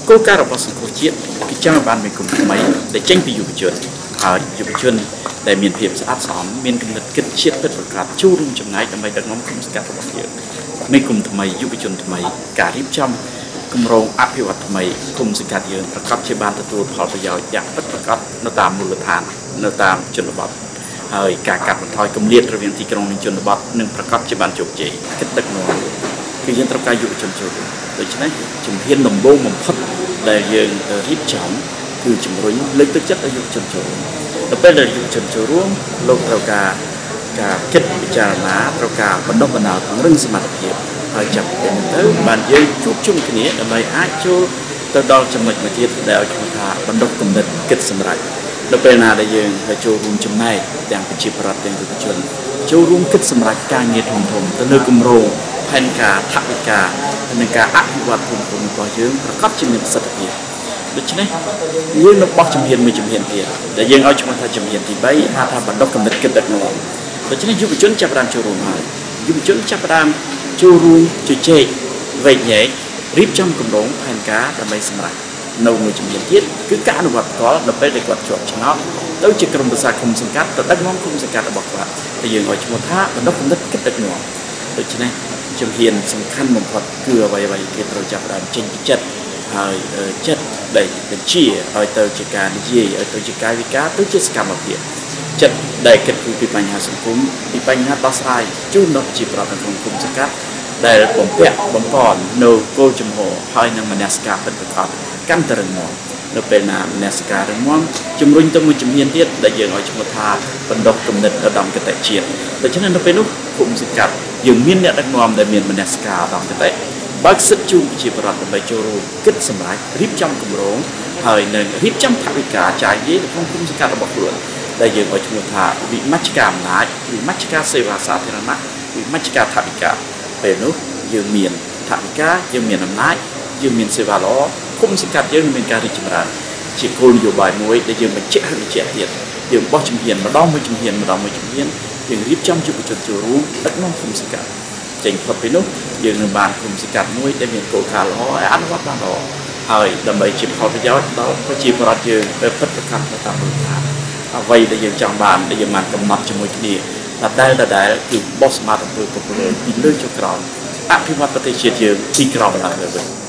cô caរបស់សង្គមជាតិគឺចង់បានមេគុំថ្មីដែលចេញពីយុវជនហើយយុវជនដែលមានភាពស្អាតស្អំមានគំនិតគិតជាតិពិតប្រាកដចូលរួមចំណែកដើម្បីដឹកនាំគុំសង្កាត់របស់យើងមេគុំថ្មីយុវជនថ្មីការរៀបចំគម្រោងអភិវឌ្ឍថ្មីគុំសង្កាត់យើងប្រកបជាបានទទួលផលប្រយោជន៍យ៉ាងពិតប្រាកដនៅតាមមូលដ្ឋាននៅតាមជនបទហើយការកាត់បន្ថយគម្លាតរវាងទីក្រុងនិងជនបទនឹងប្រកបជាបានជោគជ័យគិតដឹកនាំគឺយើងត្រូវការយុវជនចូលរួមដូច្នេះជំហានដំបូងបំផុតដែលយើងរៀបចំគឺជំរុញលើកទឹកចិត្តឲ្យយុវជនចូលរួមដល់ពេលដែលយុវជនចូលរួមលោកត្រូវការគិតពិចារណាត្រូវការបណ្ដុះបណ្ដាលពង្រឹងសមត្ថភាពហើយចាប់ពីនេះទៅបានយើងជួបជុំគ្នាដើម្បីអាចចូលទៅដល់ចំណុចមួយទៀតដែលឲ្យខ្ញុំថាបណ្ដុះគំនិតគិតសម្រាប់ដល់ពេលណាដែលយើងចូលរួមចំណែកទាំងប្រជាប្រដ្ឋទាំងយុវជនចូលរួមគិតសម្រាប់ការងារធំទៅលើគម្រោងផែនការថវិកានិងការអភិវឌ្ឍភូមិរបស់យើងប្រកបជាមានប្រសិទ្ធភាពដូច្នេះយើងនឹងបោះជំហានមួយជំហានទៀតដែលយើងឲ្យឈ្មោះថាជំហានទី3ហៅថាបណ្ដុះគំនិតគិតដឹកនាំដូច្នេះយុវជនចាប់ផ្ដើមចូលរួមហើយយុវជនចាប់ផ្ដើមចូលរួមជជែកវែកញែករៀបចំគម្រោងផែនការដើម្បីសម្រេចនៅមួយជំហានទៀតគឺការអនុវត្តផ្ទាល់ដល់ពេលដែលគាត់ជាប់ឆ្នោតទៅជាក្រុមប្រឹក្សាគុំសង្កាត់ទៅដឹកនាំគុំសង្កាត់របស់គាត់ដែលយើងឲ្យឈ្មោះថាបណ្ដុះគំនិតគិតដឹកនាំដូច្នេះជំហានសំខាន់បំផុតគឺអ្វីៗគេត្រូវចាប់ផ្ដើមចេញពីចិត្តហើយចិត្តដែលបញ្ជាឲ្យទៅជាការនិយាយឲ្យទៅជាកាយវិការទៅជាសកម្មភាពចិត្តដែលគិតពីបញ្ហាសង្គមពីបញ្ហាដោះស្រាយជូនដល់ជាប្រព័ន្ធក្នុងគុំសង្កាត់ដែលបំពាក់បំពន់នៅគោលចំហហើយនឹងមនសិការពិតប្រាកដកាន់តែរឹងមាំនៅពេលណាមនសិការរឹងមាំជំរុញទៅមួយជំហានទៀតដែលយើងឲ្យឈ្មោះថាបណ្ដុះគំនិតឧត្តមគតិជាតិដូច្នេះនៅពេលនោះគុំសង្កាត់យើងមានអ្នកដឹកនាំដែលមានមនសិការឧត្តមគតិបើកសិទ្ធិជូនប្រជាពលរដ្ឋដើម្បីចូលរួមគិតសម្រេចរៀបចំគម្រោងហើយនឹងរៀបចំថវិកាចាយវាយក្នុងគុំសង្កាត់របស់ខ្លួនដែលយើងឲ្យឈ្មោះថាវិមជ្ឈការអំណាចវិមជ្ឈការសេវាសាធារណៈវិមជ្ឈការថវិកាពេលនោះយើងមានថវិកាយើងមានអំណាចយើងមានសេវាល្អគុំសង្កាត់យើងមានការរីកចម្រើនជាគោលនយោបាយមួយដែលយើងបញ្ជាក់ហើយបញ្ជាក់ទៀតយើងបោះជំហានម្ដងមួយជំហានយើងរៀបចំយុវជនចូលរួមដឹកនាំគុំសង្កាត់ចេញផុតពីនោះយើងនឹងបានគុំសង្កាត់មួយដែលមានគោលការណ៍ល្អហើយអនុវត្តបានល្អហើយដើម្បីជាផលប្រយោជន៍ដល់ប្រជាពលរដ្ឋយើងទៅពិតប្រាកដទៅតាមមូលដ្ឋានអ្វីដែលយើងចង់បានដែលយើងបានកំណត់ជាមួយគ្នាដែលគឺបោះសម្បត្តិអំពើពុករលួយពីលើចុះក្រោមអភិវឌ្ឍប្រទេសជាតិយើងពីក្រោមឡើងលើវិញ